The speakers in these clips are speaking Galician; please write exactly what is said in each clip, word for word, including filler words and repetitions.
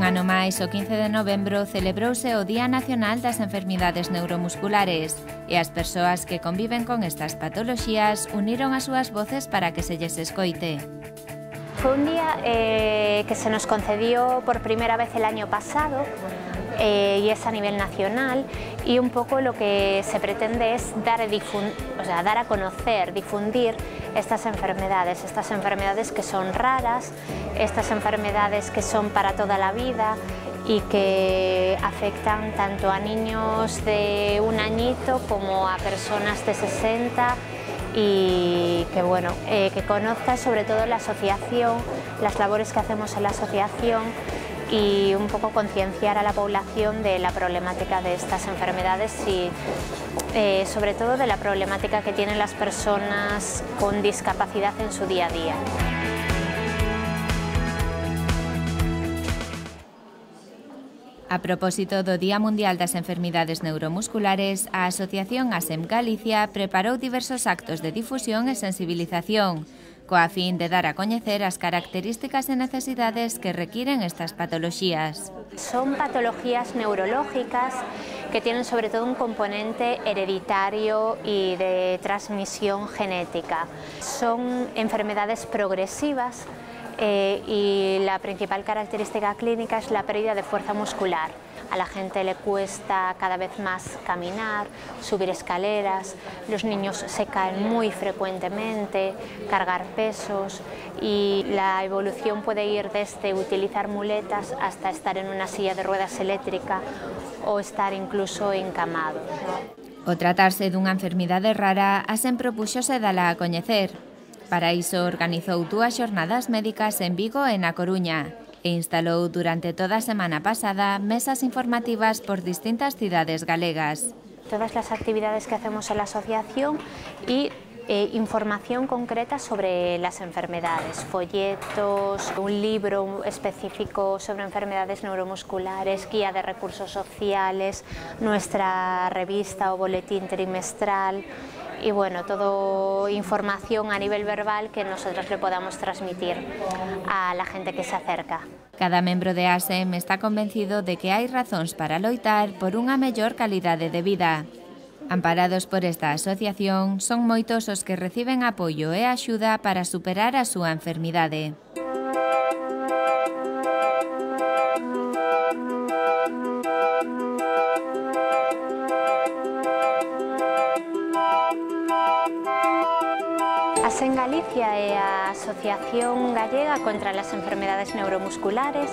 ano máis, o quince de novembro, celebrouse o Día Nacional das Enfermidades Neuromusculares e as persoas que conviven con estas patoloxías uniron as súas voces para que se lles escoite. Fue un día eh, que se nos concedió por primera vez el año pasado eh, y es a nivel nacional, y un poco lo que se pretende es dar, o sea, dar a conocer, difundir estas enfermedades, estas enfermedades que son raras, estas enfermedades que son para toda la vida y que afectan tanto a niños de un añito como a personas de sesenta, y que, bueno, eh, que conozca sobre todo la asociación, las labores que hacemos en la asociación y un poco concienciar a la población de la problemática de estas enfermedades y eh, sobre todo de la problemática que tienen las personas con discapacidad en su día a día. A propósito do Día Mundial das Enfermidades Neuromusculares, a Asociación ASEM Galicia preparou diversos actos de difusión e sensibilización, coa fin de dar a coñecer as características e necesidades que requiren estas patoloxías. Son patologías neurológicas que tienen sobre todo un componente hereditario y de transmisión genética. Son enfermedades progresivas eh, y la principal característica clínica es la pérdida de fuerza muscular. A la gente le cuesta cada vez más caminar, subir escaleras, los niños se caen muy frecuentemente, cargar pesos, y la evolución puede ir desde utilizar muletas hasta estar en una silla de ruedas eléctrica o estar incluso encamado. O tratarse dunha enfermidade rara, a ASEM propúxose dala a coñecer. Para iso organizou dúas xornadas médicas en Vigo e na Coruña e instalou durante toda a semana pasada mesas informativas por distintas cidades galegas. Todas las actividades que hacemos en la asociación y eh, información concreta sobre las enfermedades, folletos, un libro específico sobre enfermedades neuromusculares, guía de recursos sociales, nuestra revista o boletín trimestral, y bueno, todo información a nivel verbal que nosotros le podamos transmitir a la gente que se acerca. Cada membro de ASEM está convencido de que hai razóns para loitar por unha mellor calidade de vida. Amparados por esta asociación, son moitos os que reciben apoio e axuda para superar a súa enfermidade. ASEM Galicia é a Asociación Gallega contra las Enfermedades Neuromusculares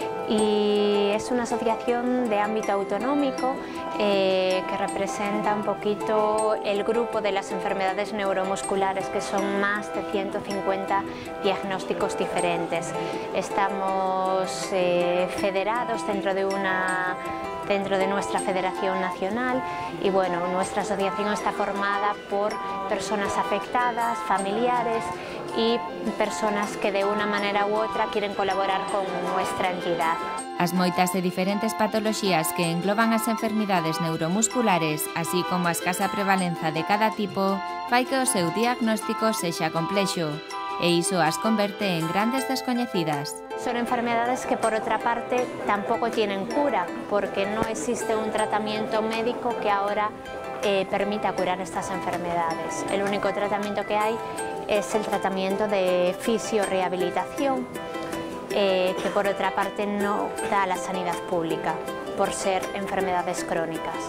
y es una asociación de ámbito autonómico eh, que representa un poquito el grupo de las enfermedades neuromusculares, que son más de ciento cincuenta diagnósticos diferentes. Estamos eh, federados dentro de una dentro de nuestra federación nacional y bueno, nuestra asociación está formada por personas afectadas, familiares y personas que de una manera u otra quieren colaborar con nuestra entidad. As moitas e diferentes patoloxías que engloban as enfermidades neuromusculares, así como a escasa prevalenza de cada tipo, fai que o seu diagnóstico sexa complexo, e iso as converte en grandes descoñecidas. Son enfermedades que por otra parte tampoco tienen cura, porque no existe un tratamiento médico que ahora eh, permita curar estas enfermedades. El único tratamiento que hay es el tratamiento de fisiorehabilitación, eh, que por otra parte no da la sanidad pública, por ser enfermedades crónicas.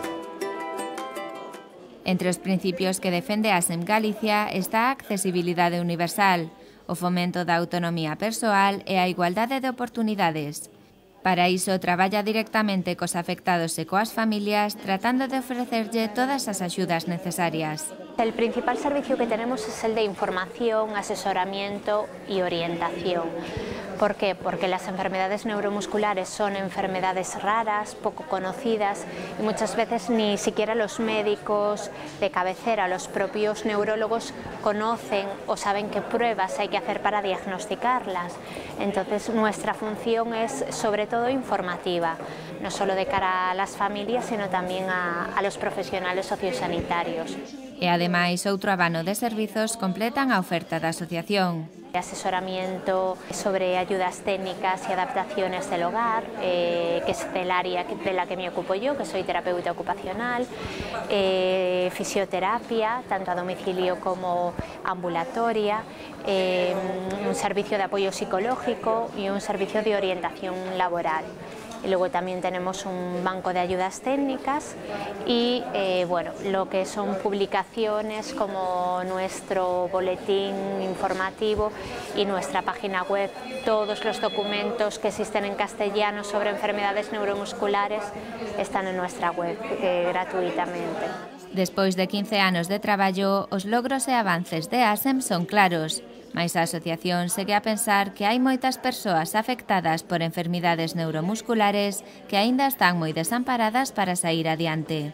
Entre os principios que defende ASEM Galicia está a accesibilidade universal, o fomento da autonomía persoal e a igualdade de oportunidades. Para iso, traballa directamente cos afectados e coas familias, tratando de ofrecerlle todas as axudas necesarias. El principal servicio que tenemos es el de información, asesoramiento y orientación. ¿Por qué? Porque las enfermedades neuromusculares son enfermedades raras, poco conocidas, y muchas veces ni siquiera los médicos de cabecera, los propios neurólogos conocen o saben qué pruebas hay que hacer para diagnosticarlas. Entonces nuestra función es sobre todo informativa, no solo de cara a las familias, sino también a, a los profesionales sociosanitarios. E ademais, outro abano de servizos completan a oferta da asociación. asesoramiento sobre ayudas técnicas y adaptaciones del hogar, eh, que es del área de la que me ocupo yo, que soy terapeuta ocupacional, eh, fisioterapia, tanto a domicilio como ambulatoria, eh, un servicio de apoyo psicológico y un servicio de orientación laboral. Y luego también tenemos un banco de ayudas técnicas y eh, bueno, lo que son publicaciones como nuestro boletín informativo y nuestra página web. Todos los documentos que existen en castellano sobre enfermedades neuromusculares están en nuestra web eh, gratuitamente. Despois de quince anos de traballo, os logros e avances de ASEM son claros. Mais a asociación segue a pensar que hai moitas persoas afectadas por enfermidades neuromusculares que aínda están moi desamparadas para sair adiante.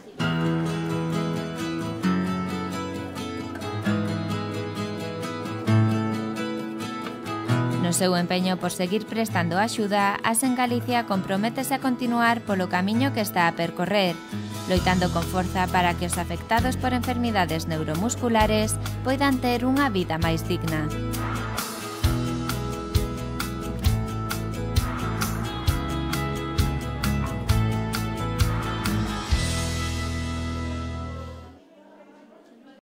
No seu empeño por seguir prestando axuda, ASEM Galicia comprométese a continuar polo camiño que está a percorrer, loitando con forza para que os afectados por enfermidades neuromusculares poidan ter unha vida máis digna.